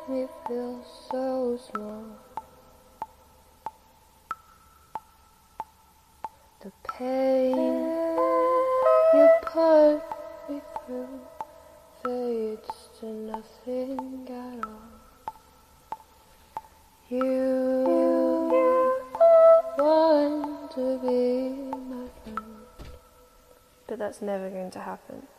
me feel so small. The pain you put me through fades to nothing at all. You want to be my friend, but that's never going to happen.